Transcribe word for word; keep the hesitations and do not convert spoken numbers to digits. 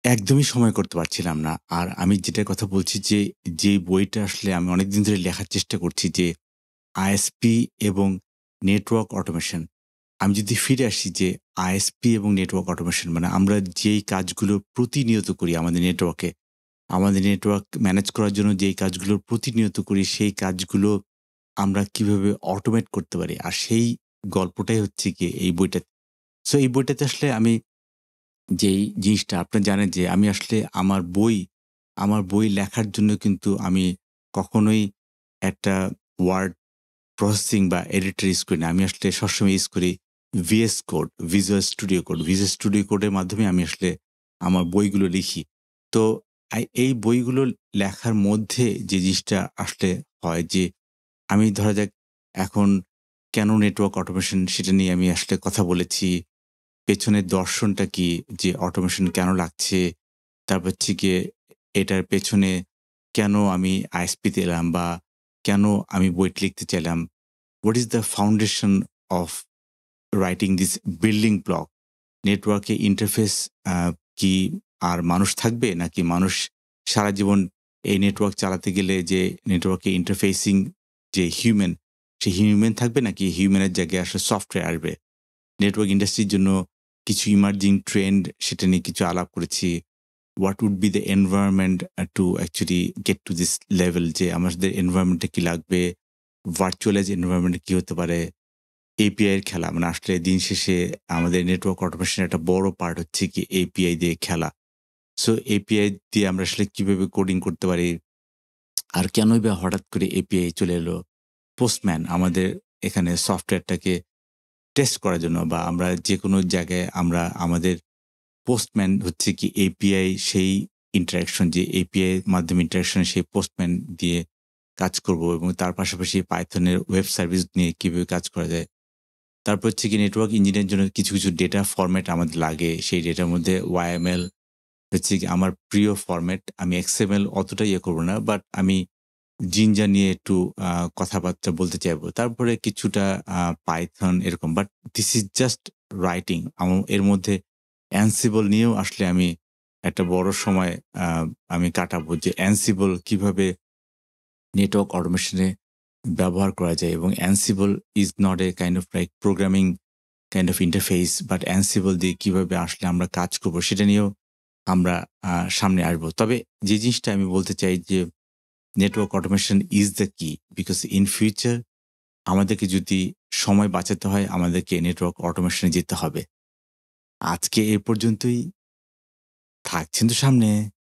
একদমই সময় করতে পারছিলাম না। আর আমি যেটার কথা বলছি যে, যে বইটা আসলে আমি অনেকদিন ধরে লেখার চেষ্টা করছি যে, আইএসপি এবং নেটওয়ার্ক অটোমেশন। আমি যদি ফিরে আসি যে, আইএসপি এবং নেটওয়ার্ক অটোমেশন মানে আমরা যেই কাজগুলো প্রতিনিয়ত করি আমাদের নেটওয়ার্কে, আমাদের নেটওয়ার্ক ম্যানেজ করার জন্য যেই কাজগুলো প্রতিনিয়ত করি, সেই কাজগুলো আমরা কিভাবে অটোমেট করতে পারি। আর সেই গল্পটাই হচ্ছে গিয়ে এই বইটা। সো এই বইটাতে আসলে আমি যেই জিনিসটা আপনি জানেন যে আমি আসলে আমার বই, আমার বই লেখার জন্য কিন্তু আমি কখনোই একটা ওয়ার্ড প্রসেসিং বা এডিটর ইউজ করি না। আমি আসলে সবসময় ইউজ করি VS code, visual studio code. Visual studio কোডের মাধ্যমে আমি আসলে আমার বইগুলো লিখি। তো আই এই বইগুলো লেখার মধ্যে যে জিনিসটা আসলে হয় যে আমি ধরা যাক এখন কেন নেটওয়ার্ক অটোমেশন সেটা নিয়ে আমি আসলে কথা বলেছি। পেছনের দর্শনটা কি? যে অটোমেশন কেন লাগছে? তারপর হচ্ছে গিয়ে এটার পেছনে কেন আমি আইএসপিতে এলাম বা কেন আমি বইটি লিখতে চাইলাম? What is the foundation of writing this building block? নেটওয়ার্কে ইন্টারফেস আ কি আর মানুষ থাকবে? নাকি মানুষ সারা জীবন এই নেটওয়ার্ক চালাতে গেলে যে নেটওয়ার্কে ইন্টারফেসিং যে হিউম্যান, সে হিউম্যান থাকবে নাকি হিউম্যানের জায়গায় আসলে সফটওয়্যার আসবে? নেটওয়ার্ক ইন্ডাস্ট্রির জন্য কিছু ইমার্জিং ট্রেন্ড সেটা নিয়ে কিছু আলাপ করেছি। What would be the environment uh, to actually get to this level যে আমাদের এনভায়রনমেন্টে কি লাগবে? ভার্চুয়ালাইজ এনভায়রনমেন্ট কি হতে পারে? এপিআই এর খেলা মানে আসলে দিন শেষে আমাদের নেটওয়ার্ক অটোমেশন একটা বড় পার্ট হচ্ছে কি এপিআই দিয়ে খেলা। সো এপিআই দিয়ে আমরা আসলে কিভাবে কোডিং করতে পারি? আর কেনই বা হঠাৎ করে এপিআই চলে এলো? পোস্টম্যান আমাদের এখানে সফটওয়্যারটাকে টেস্ট করার জন্য বা আমরা যেকোনো জায়গায় আমরা আমাদের পোস্টম্যান হচ্ছে কি এপিআই সেই ইন্টারেকশন যে এপিআই এর মাধ্যমে ইন্টারেকশন সেই পোস্টম্যান দিয়ে কাজ করব এবং তার পাশাপাশি পাইথনের ওয়েব সার্ভিস নিয়ে কিভাবে কাজ করা যায়। তারপর হচ্ছে কি নেটওয়ার্ক ইঞ্জিনের জন্য কিছু, কিছু ডেটা ফরম্যাট আমাদের লাগে। সেই ডেটার মধ্যে ওয়াইএমএল হচ্ছে কি আমার প্রিয় ফরম্যাট। আমি এক্সএমএল অতটা ইয়ে করব না। বাট আমি জিঞ্জার নিয়ে একটু আ কথাবার্তা বলতে চাইবো। তারপরে কিছুটা আ পাইথন এরকম। But this is just writing. Um এর মধ্যে Ansible নিয়েও আসলে আমি একটা বড় সময় আ আমি কাটাবো যে Ansible কিভাবে নেটওয়ার্ক অটোমেশন এ ব্যবহার করা যায় এবং Ansible is not a kind of like programming kind of interface but Ansible দিয়ে কিভাবে আসলে আমরা কাজ করব সেটা নিয়েও আমরা আ সামনে আসবো। তবে যে জিনিসটা আমি বলতে চাই যে network automation is the key because in future আমাদেরকে যদি সময় বাঁচাতে হয় আমাদেরকে নেটওয়ার্ক অটোমেশন এ যেতে হবে। আজকে এ পর্যন্তই। থাকছেন তো সামনে।